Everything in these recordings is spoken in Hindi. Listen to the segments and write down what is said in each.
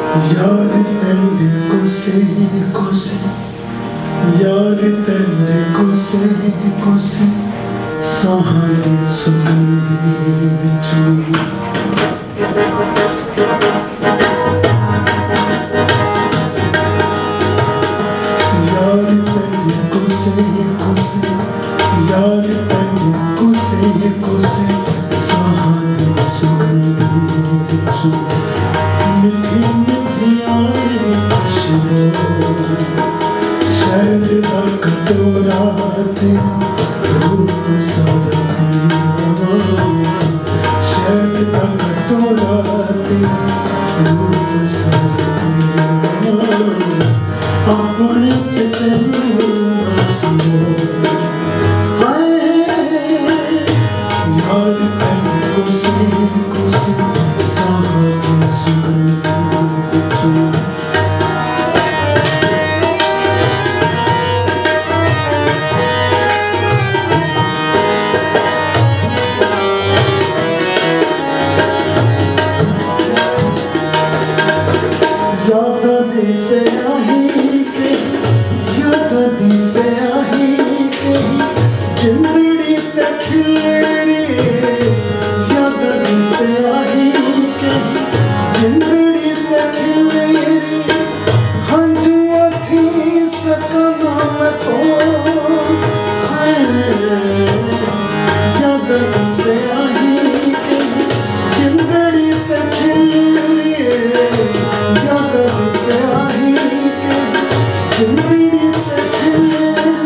यार तेरे कोसे यार तेरे कोसे सहारे सुगंधी बिचू यार तेरे कोसे यार तेरे कोसे सहारे सुगंधी बिचू मिठी मिठी आए खुशबू शहद दा कटोरा तेरा रूप सारा पीवा शहद दा कटोरा तेरा रूप सारा पीवा अपने चैतन्य आंसू हाय यार तेरे कोसे सहारे सुगंधी बिचू जिंदड़ी ते खिलरी याद से आई के जिंदड़ी ते खिलरी हंजुआ थी सकना मैं तो याद से आई के जिंदड़ी ते खिलरी याद से आई के जिंदड़ी ते खिलरी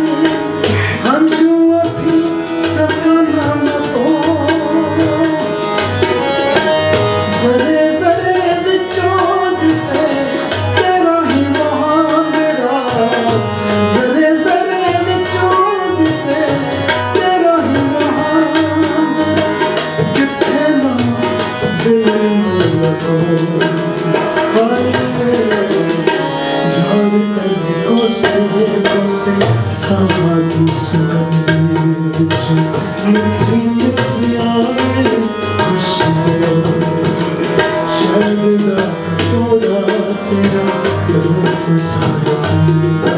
समाधि सुगंधी बिचू मिठी मिठी आए खुशबू शहद दा कटोरा तेरा रूप सारा पीवा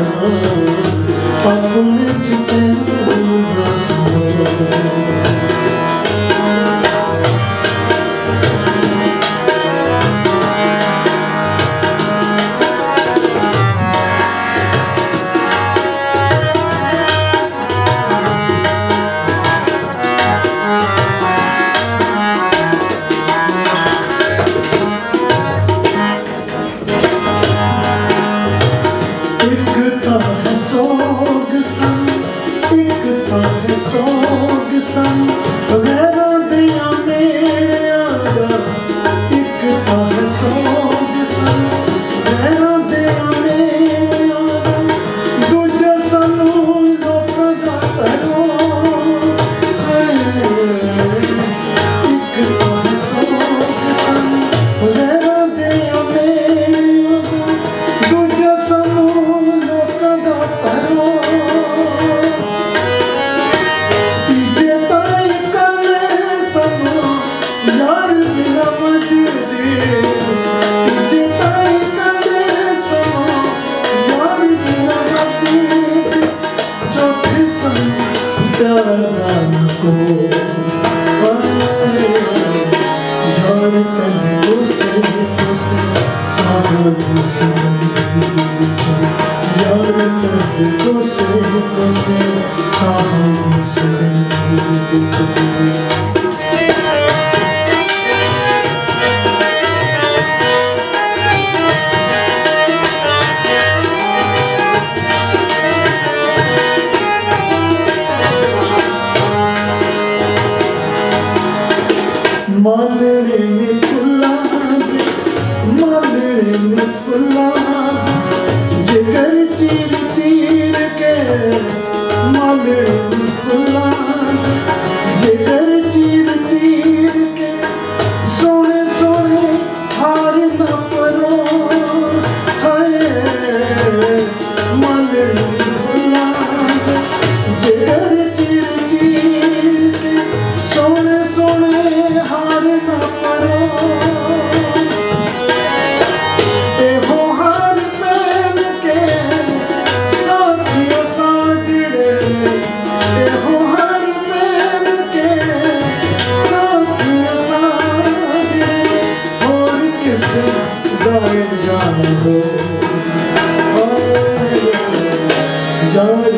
अपने चैतन्य आंसू सोग सन गैरां दियां मेड़ियां दा इक तार सोग सन गैरां दियां मेड़ियां दा दूजा सानू लोकां दा घरों इक तार सोग सन गैरां दियां मेड़ियां दा दूजा सानू लोकां दा घरों को यार तेरे कोसे सहारे सुगंधी बिचू यार तेरे कोसे सहारे सुगंधी बिचू मालड़े ने फुला जिगर चीर चीर के मालड़े ने फुला जिगर चीर चीर के सोने सोने हार न परो हाय मालड़े ने फुला जिगर चीर चीर के सोने सोने हार न परो कैसे गाए जान हो यार